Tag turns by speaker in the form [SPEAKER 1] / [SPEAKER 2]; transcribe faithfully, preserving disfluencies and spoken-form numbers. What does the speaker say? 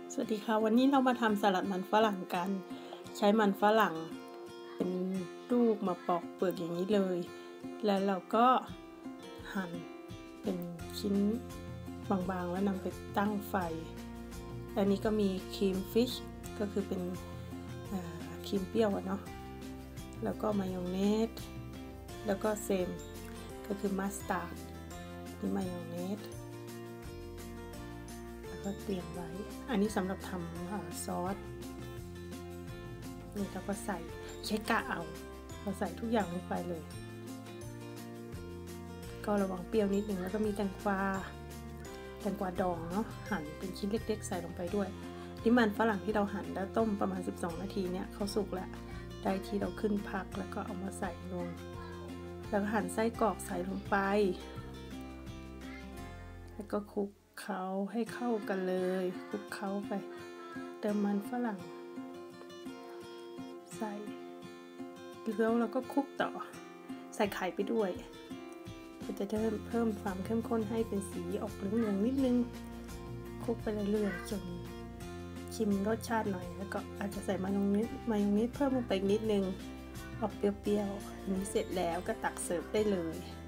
[SPEAKER 1] สวัสดีค่ะวันนี้เรามาทำสลัดมันฝรั่งกันใช้มันฝรั่งเป็นลูกมาปอกเปลือกอย่างนี้เลยแล้วเราก็หั่นเป็นชิ้นบางๆแล้วนำไปตั้งไฟอันนี้ก็มีครีมฟิชก็คือเป็นครีมเปรี้ยวเนาะแล้วก็มายองเนสแล้วก็เซมก็คือมัสตาร์ดนี่มายองเนสก็เตรียมไว้อันนี้สำหรับทำซอสนี่เราก็ใส่ใช้กะเอาเราใส่ทุกอย่างลงไปเลยก็ระวังเปรี้ยวนิดนึงแล้วก็มีแตงกวาแตงกวาดองเนาะหั่นเป็นชิ้นเล็กๆใส่ลงไปด้วยนี่มันฝรั่งที่เราหั่นแล้วต้มประมาณสิบสองนาทีเนี่ยเขาสุกแล้วได้ที่เราขึ้นพักแล้วก็เอามาใส่ลงแล้วก็หั่นไส้กรอกใส่ลงไปแล้วก็คลุกเขาให้เข้ากันเลยคลุกเขาไปเติมมันฝรั่งใส่แล้วเราก็คลุกต่อใส่ไข่ไปด้วยก็จะเพิ่มเพิ่มความเข้มข้นให้เป็นสีออกเหลืองๆนิดนึงคลุกไปเรื่อยๆจนชิมรสชาติหน่อยแล้วก็อาจจะใส่มายองเนสมายองเนสเพิ่มลงไปนิดนึงออกเปรี้ยวๆอันนี้เสร็จแล้วก็ตักเสิร์ฟได้เลย